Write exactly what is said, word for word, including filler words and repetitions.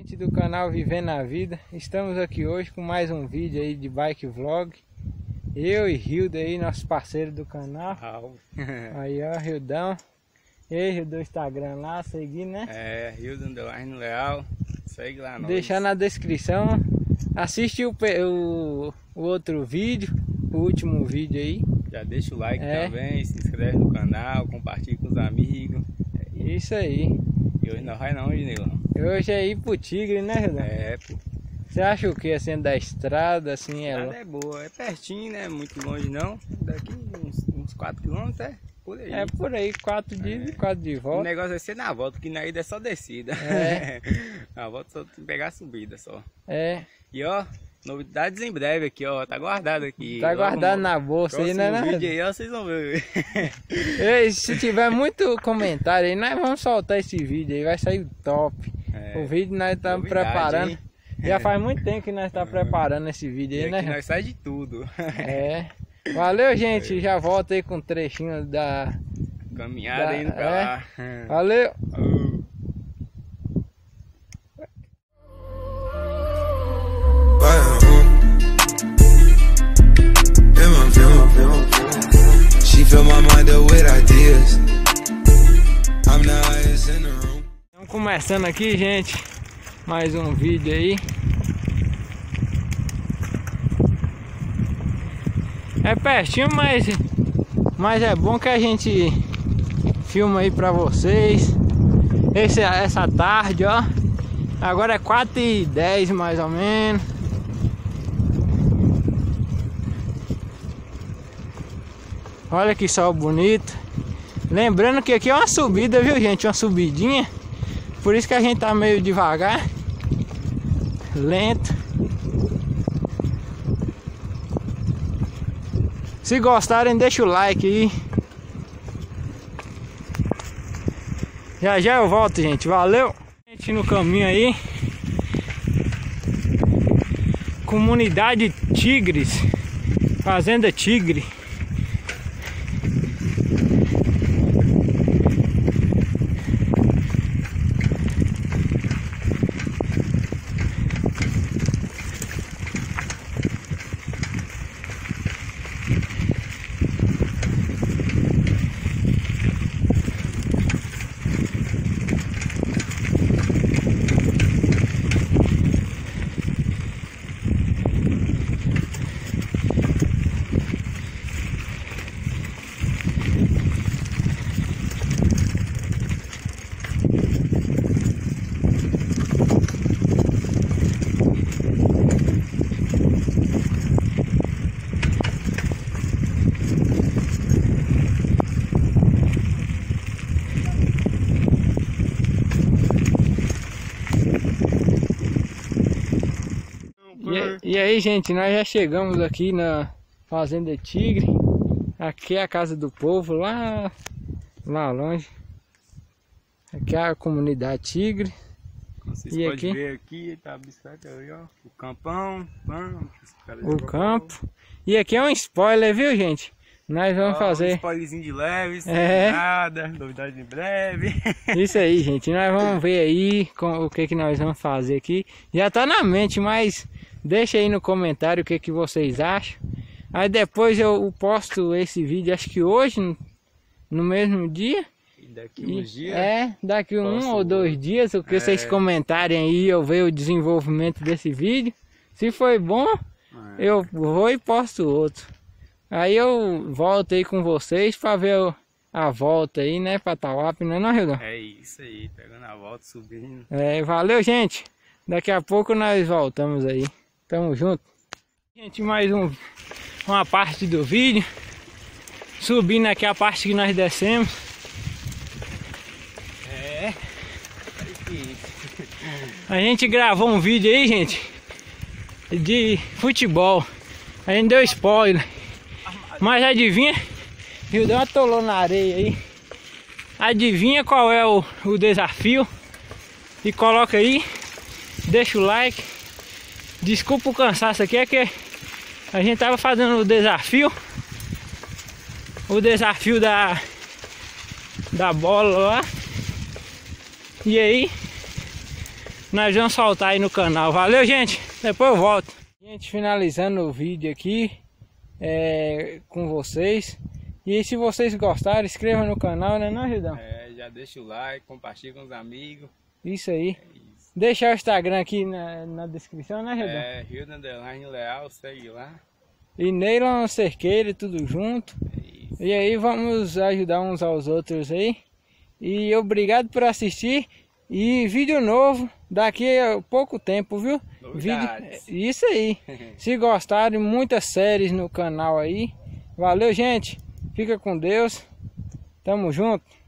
Gente do canal Vivendo a Vida, estamos aqui hoje com mais um vídeo aí de bike vlog. Eu e Hildo aí, nosso parceiro do canal. Aí ó, Hildão. E aí, Hildo, do Instagram lá, seguir, né? É, Hildo Underline Leal, segue lá. Deixar na descrição. Assiste o, o, o outro vídeo, o último vídeo aí. Já deixa o like é. também, se inscreve no canal, compartilha com os amigos. Isso aí. E hoje não vai não, Nilão. Hoje é ir pro Tigre, né, Hildão? É, pô. Você acha o que, assim, da estrada, assim, é... Nada é boa, é pertinho, né? Muito longe não. Daqui uns, uns quatro quilômetros, é por aí. É por aí, quatro dias e quatro de volta. O negócio vai ser na volta, porque na ida é só descida. É. Na volta só tem que pegar a subida só. É. E ó, novidades em breve aqui, ó. Tá guardado aqui. Tá guardado Logo, na bolsa aí, né? No vídeo aí, ó, vocês vão ver. E se tiver muito comentário aí, nós vamos soltar esse vídeo aí, vai sair top. É. O vídeo nós estamos preparando. Hein? Já faz muito tempo que nós estamos preparando esse vídeo aí, e né? Aqui nós sai de tudo. É. Valeu, gente. Já volto aí com um trechinho da caminhada da, indo pra é. lá. Valeu. Uh. Estamos começando aqui, gente. Mais um vídeo aí. É pertinho, mas, mas é bom que a gente filma aí pra vocês. Esse, essa tarde, ó. Agora é quatro e dez mais ou menos. Olha que sol bonito. Lembrando que aqui é uma subida, viu, gente? Uma subidinha. Por isso que a gente tá meio devagar. Lento. Se gostarem, deixa o like aí. Já já eu volto, gente. Valeu! Gente, no caminho aí. Comunidade Tigres. Fazenda Tigre. E, e aí, gente, nós já chegamos aqui na Fazenda Tigre. Aqui é a casa do povo, lá, lá longe. Aqui é a comunidade Tigre. Vocês e podem aqui, ver aqui, tá a bicicleta aí, ó. O campão, pão, o campo. Bom. E aqui é um spoiler, viu, gente? Nós vamos ó, fazer um spoilerzinho de leve, sem é. nada, novidade em breve. Isso aí, gente. Nós vamos ver aí com, o que que nós vamos fazer aqui. Já tá na mente, mas deixa aí no comentário o que que vocês acham. Aí depois eu posto esse vídeo, acho que hoje, no mesmo dia. E daqui uns dias? É, daqui um ou dois dias, o que é. vocês comentarem aí, eu ver o desenvolvimento desse vídeo. Se foi bom, é. eu vou e posto outro. Aí eu volto aí com vocês para ver a volta aí, né, para Tauap, não é não, Hildão? É isso aí, pegando a volta, subindo. É, valeu, gente. Daqui a pouco nós voltamos aí. Tamo junto. Gente, mais um, uma parte do vídeo. Subindo aqui a parte que nós descemos. É. A gente gravou um vídeo aí, gente, de futebol. A gente deu spoiler. Mas adivinha? Hildão atolou na areia aí. Adivinha qual é o, o desafio? E coloca aí. Deixa o like. Desculpa o cansaço aqui, é que a gente tava fazendo o desafio. O desafio da Da bola lá. E aí nós vamos soltar aí no canal. Valeu, gente. Depois eu volto. Gente, finalizando o vídeo aqui é, com vocês. E se vocês gostaram, inscreva no canal, né, não, Gildão? É, já deixa o like, compartilha com os amigos. Isso aí. É isso. Deixa o Instagram aqui na, na descrição, né, Gildão? É, Rio da Underline Leal, segue lá. E Neylon Cerqueira, tudo junto. É isso. E aí vamos ajudar uns aos outros aí. E obrigado por assistir. E vídeo novo daqui a pouco tempo, viu? Novidades. Vídeo... Isso aí. Se gostarem, muitas séries no canal aí. Valeu, gente. Fica com Deus. Tamo junto.